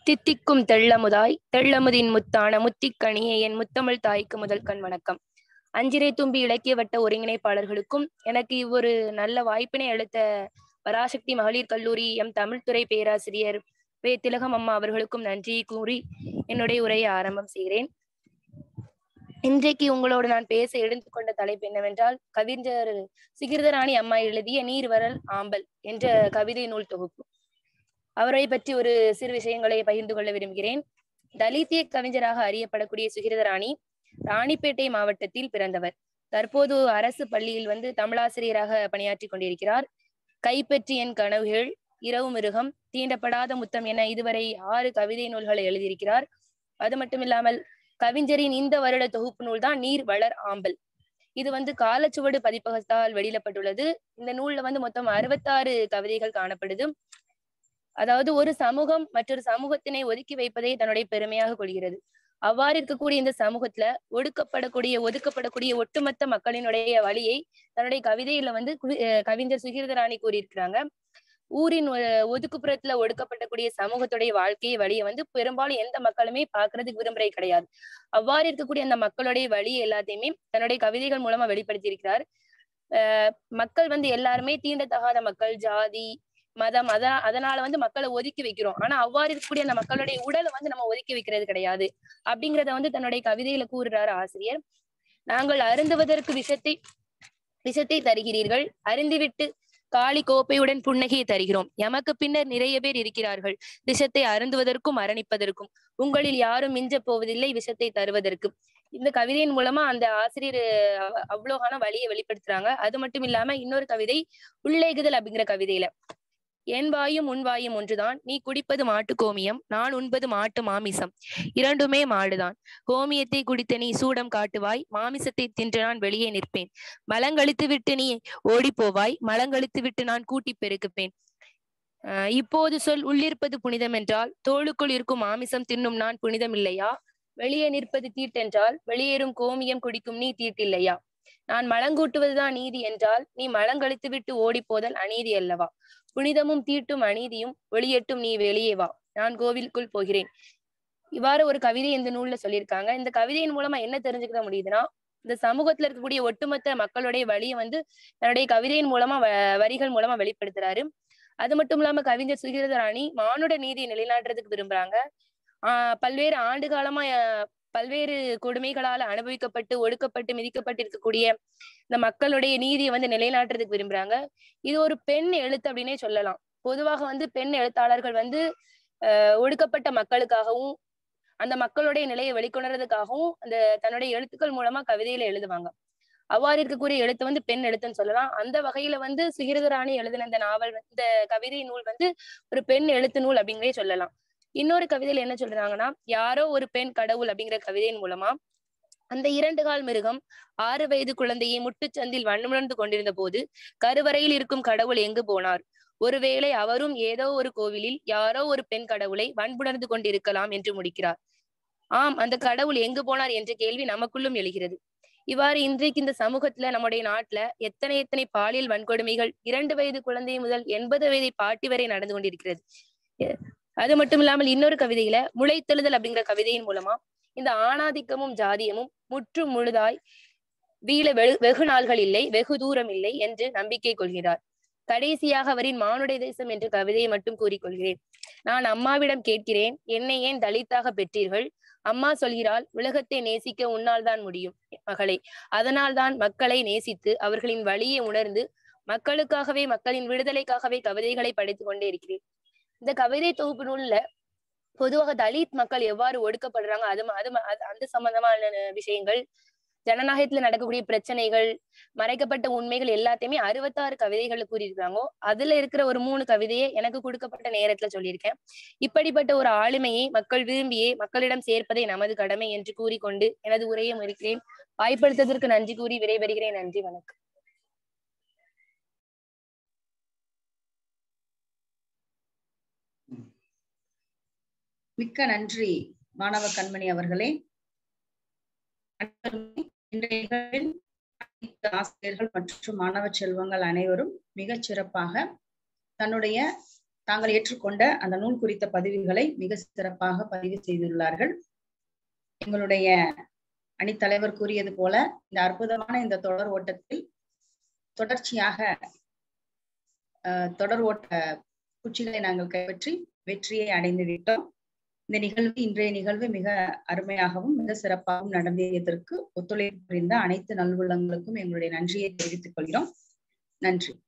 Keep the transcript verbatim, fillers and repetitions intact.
தித்திக்கும் தெள்ளமுதாய் தெள்ளமுதின் முத்தான முத்திக்கனியே என் முத்தமிழ் தாய்க்கு முதல் கண் வணக்கம். அஞ்சிரை தும்பி இலக்கிய வட்ட ஒருங்கிணைப்பாளர்களுக்கும் எனக்கு இவ்வொரு நல்ல வாய்ப்பினை அளித்த பராசக்தி மகளிர் கல்லூரி எம் தமிழ்துறை பேராசிரியர் வே திலகம் அம்மா அவர்களுக்கும் நன்றி கூறி என்னுடைய உரையை ஆரம்பம் செய்கிறேன். இன்றைக்கு உங்களோடு நான் பேச எடுத்துக்கொண்ட தலைப்பு என்னவென்றால், கவிஞர் சுகிர்தராணி அம்மா எழுதிய நீர்வரல் ஆம்பல் என்ற கவிதை நூல் தொகுப்பு. அவரை பற்றி ஒரு சிறு விஷயங்களை பகிர்ந்து கொள்ள விரும்புகிறேன். தலித்திய கவிஞராக அறியப்படக்கூடிய சுகிர்தராணி ராணிப்பேட்டை மாவட்டத்தில் பிறந்தவர். தற்போது அரசு பள்ளியில் வந்து தமிழாசிரியராக பணியாற்றி கொண்டிருக்கிறார். கைப்பற்றி என் கனவுகள், இரவு மிருகம், தீண்டப்படாத முத்தம் என இதுவரை ஆறு கவிதை நூல்களை எழுதியிருக்கிறார். அது மட்டும் இல்லாமல் கவிஞரின் இந்த வருட தொகுப்பு நூல் தான் நீர் வளர் ஆம்பல். இது வந்து காலச்சுவடு பதிப்பகத்தால் வெளியிடப்பட்டுள்ளது. இந்த நூல்ல வந்து மொத்தம் அறுபத்தாறு கவிதைகள் காணப்படுது. அதாவது ஒரு சமூகம் மற்றொரு சமூகத்தினை ஒதுக்கி வைப்பதை தன்னுடைய பெருமையாக கொள்கிறது. அவ்வாறு இருக்கக்கூடிய இந்த சமூகத்துல ஒடுக்கப்படக்கூடிய ஒதுக்கப்படக்கூடிய ஒட்டுமொத்த மக்களினுடைய வழியை தன்னுடைய கவிதையில வந்து கவிஞர் சுகிர்தராணி கூறியிருக்கிறாங்க. ஊரின் ஒதுக்குப்புறத்துல ஒடுக்கப்படக்கூடிய சமூகத்துடைய வாழ்க்கையை வழியை வந்து பெரும்பாலும் எந்த மக்களுமே பாக்குறதுக்கு விரும்புறது கிடையாது. அவ்வாறு இருக்கக்கூடிய அந்த மக்களுடைய வழியை எல்லாத்தையுமே தன்னுடைய கவிதைகள் மூலமா வெளிப்படுத்தி இருக்கிறார். அஹ் மக்கள் வந்து எல்லாருமே தீண்டத்தகாத மக்கள், ஜாதி, மதம், அத அதனால வந்து மக்களை ஒதுக்கி வைக்கிறோம். ஆனா அவ்வாறு இருக்கக்கூடிய அந்த மக்களுடைய உடலை வந்து நம்ம ஒதுக்கி வைக்கிறது கிடையாது அப்படிங்கிறத வந்து தன்னுடைய கவிதையில கூறுறாரு ஆசிரியர். நாங்கள் அருந்துவதற்கு விஷத்தை விஷத்தை தருகிறீர்கள், அருந்திவிட்டு காளி கோப்பையுடன் புன்னகையை தருகிறோம். எமக்கு பின்னர் நிறைய பேர் இருக்கிறார்கள் விஷத்தை அருந்துவதற்கும் அரணிப்பதற்கும். உங்களில் யாரும் மிஞ்ச போவதில்லை விஷத்தை தருவதற்கு. இந்த கவிதையின் மூலமா அந்த ஆசிரியர் அவ்வளோகான வழியை வெளிப்படுத்துறாங்க. அது மட்டும் இல்லாம இன்னொரு கவிதை உள்ளேகுதல் அப்படிங்கிற கவிதையில, என் வாயும் உன் வாயும் ஒன்றுதான், நீ குடிப்பது மாட்டு கோமியம், நான் உண்பது மாட்டு மாமிசம், இரண்டுமே மாடுதான். கோமியத்தை குடித்த நீ சூடம் காட்டுவாய், மாமிசத்தை தின்று நான் வெளியே நிற்பேன். மலங்கழித்து விட்டு நீ ஓடி போவாய், மலங்கழித்து விட்டு நான் கூட்டி பெருக்குப்பேன். அஹ் இப்போது சொல், உள்ளிருப்பது புனிதம் என்றால் தோளுக்குள் இருக்கும் மாமிசம் தின்னும் நான் புனிதம் இல்லையா? வெளியே நிற்பது தீட்டென்றால் வெளியேறும் கோமியம் குடிக்கும் நீ தீட்டில்லையா? நான் மலங்கூட்டுவதுதான் நீதி என்றால் நீ மலங்கழித்து விட்டு ஓடி போதல் அநீதி அல்லவா? புனிதமும் தீட்டும் அநீதியும் வெளியேட்டும் நீ வெளியே வா, நான் கோவிலுக்குள் போகிறேன். இவ்வாறு ஒரு கவிதை இந்த நூல்ல சொல்லியிருக்காங்க. இந்த கவிதையின் மூலமா என்ன தெரிஞ்சுக்க முடியுதுன்னா, இந்த சமூகத்துல இருக்கக்கூடிய ஒட்டுமொத்த மக்களுடைய வழியை வந்து தன்னுடைய கவிதையின் மூலமா வரிகள் மூலமா வெளிப்படுத்துறாரு. அது மட்டும் இல்லாம கவிஞர் சுகிர்தராணி மானுட நீதியை நிலைநாட்டுறதுக்கு விரும்புறாங்க. ஆஹ் பல்வேறு ஆண்டு காலமா பல்வேறு கொடுமைகளால அனுபவிக்கப்பட்டு ஒடுக்கப்பட்டு மிதிக்கப்பட்டு இருக்கக்கூடிய இந்த மக்களுடைய நீதியை வந்து நிலைநாட்டுறதுக்கு விரும்புறாங்க. இது ஒரு பெண் எழுத்து அப்படின்னே சொல்லலாம். பொதுவாக வந்து பெண் எழுத்தாளர்கள் வந்து அஹ் ஒடுக்கப்பட்ட மக்களுக்காகவும் அந்த மக்களுடைய நிலையை வெளிக்கொணர்றதுக்காகவும் அந்த தன்னுடைய எழுத்துக்கள் மூலமா கவிதையில எழுதுவாங்க. அவ்வாறு இருக்கக்கூடிய எழுத்து வந்து பெண் எழுத்துன்னு சொல்லலாம். அந்த வகையில வந்து சுகிர்தராணி எழுதின இந்த நாவல், இந்த கவிதை நூல் வந்து ஒரு பெண் எழுத்து நூல் அப்படிங்கிறே சொல்லலாம். இன்னொரு கவிதையில என்ன சொல்றாங்கன்னா, யாரோ ஒரு பெண் கடவுள் அப்படிங்கிற கவிதையின் மூலமா அந்த இரண்டு கால் மிருகம் ஆறு வயது குழந்தையை முட்டுச்சந்தில் வண்ணமுணர்ந்து கொண்டிருந்த போது கருவறையில் இருக்கும் கடவுள் எங்கு போனார்? ஒருவேளை அவரும் ஏதோ ஒரு கோவிலில் யாரோ ஒரு பெண் கடவுளை வன்புணர்ந்து கொண்டிருக்கலாம் என்று முடிக்கிறார். ஆம், அந்த கடவுள் எங்கு போனார் என்ற கேள்வி நமக்குள்ளும் எழுகிறது. இவ்வாறு இன்றைக்கு இந்த சமூகத்துல நம்முடைய நாட்டுல எத்தனை எத்தனை பாலியல் வன்கொடுமைகள் இரண்டு வயது குழந்தை முதல் எண்பது வயதை பாட்டி வரை நடந்து கொண்டிருக்கிறது. அது மட்டும் இல்லாமல் இன்னொரு கவிதையில முளைத்தெழுதல் அப்படிங்கிற கவிதையின் மூலமா இந்த ஆணாதிக்கமும் ஜாதியமும் முற்றும் முழுதாய் வீழ வெகு நாள்கள் இல்லை, வெகு தூரம் இல்லை என்று நம்பிக்கை கொள்கிறார். கடைசியாக அவரின் மானுட தேசம் என்ற கவிதையை மட்டும் கூறிக்கொள்கிறேன். நான் அம்மாவிடம் கேட்கிறேன், என்னை ஏன் தலித்தாக பெற்றீர்கள்? அம்மா சொல்கிறாள், உலகத்தை நேசிக்க உன்னால் தான் முடியும் மகளே. அதனால் தான் மக்களை நேசித்து அவர்களின் வழியை உணர்ந்து மக்களுக்காகவே மக்களின் விடுதலைக்காகவே கவிதைகளை படித்துக் கொண்டே இருக்கிறேன். இந்த கவிதை தொகுப்பு நூல்ல பொதுவாக தலித் மக்கள் எவ்வாறு ஒடுக்கப்படுறாங்க, அது அது அந்த சம்பந்தமான விஷயங்கள், ஜனநாயகத்துல நடக்கக்கூடிய பிரச்சனைகள், மறைக்கப்பட்ட உண்மைகள் எல்லாத்தையுமே அறுபத்தாறு கவிதைகளை கூறியிருக்காங்க. அதுல இருக்கிற ஒரு மூணு கவிதையை எனக்கு கொடுக்கப்பட்ட நேரத்துல சொல்லியிருக்கேன். இப்படிப்பட்ட ஒரு ஆளுமையை மக்கள் விரும்பியே மக்களிடம் சேர்ப்பதே நமது கடமை என்று கூறிக்கொண்டு எனது உரையை முடிக்கிறேன். வாய்ப்படுத்ததற்கு நன்றி கூறி விடைபெறுகிறேன். நன்றி, வணக்கம். மிக்க நன்றி மாணவ கண்மணி அவர்களே. ஆசிரியர்கள் மற்றும் மாணவ செல்வங்கள் அனைவரும் மிகச் சிறப்பாக தன்னுடைய தாங்கள் ஏற்றுக்கொண்ட அந்த நூல் குறித்த பதிவுகளை மிக சிறப்பாக பதிவு செய்துள்ளார்கள். எங்களுடைய அணித்தலைவர் கூறியது போல இந்த அற்புதமான இந்த தொடர் ஓட்டத்தில் தொடர்ச்சியாக அஹ் தொடர் ஓட்ட குச்சிகளை நாங்கள் கைப்பற்றி வெற்றியை அடைந்து விட்டோம். இந்த நிகழ்வு இன்றைய நிகழ்வு மிக அருமையாகவும் மிக சிறப்பாகவும் நடந்ததற்கு ஒத்துழைப்பு புரிந்த அனைத்து நல்வுள்ளங்களுக்கும் எங்களுடைய நன்றியை தெரிவித்துக் கொள்கிறோம். நன்றி.